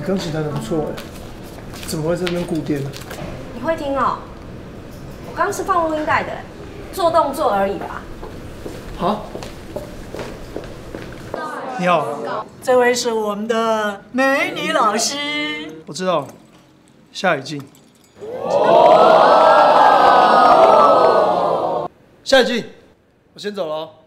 钢琴弹得不错哎，怎么会在那边顾店呢？ 你会听哦？我刚是放录音带的，做动作而已吧。 好。你好， 这位是我们的美女老师。 我知道，夏雨静。夏雨静，我先走了哦。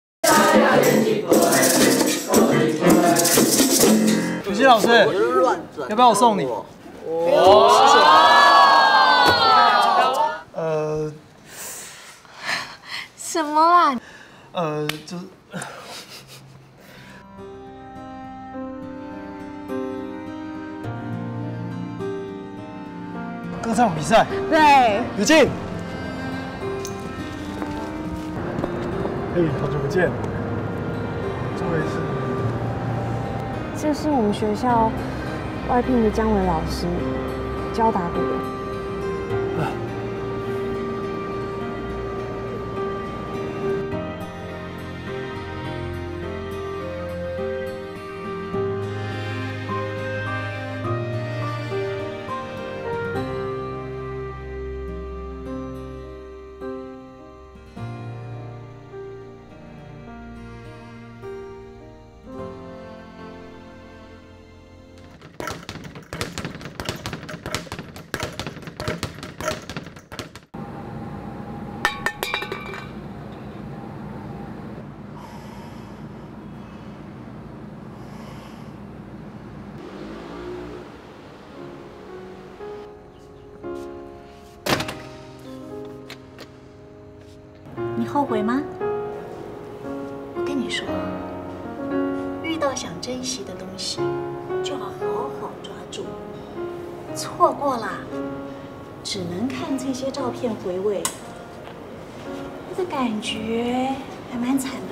雨欣老师，要不要我送你？不用，谢谢。 什么啦？ 就是。歌唱比赛。 对。 雨静。嘿，好久不见。这位是？ 这是我们学校外聘的姜伟老师，教打鼓的。 你后悔吗？我跟你说，遇到想珍惜的东西，就要好好抓住。错过啦，只能看这些照片回味，那个感觉还蛮惨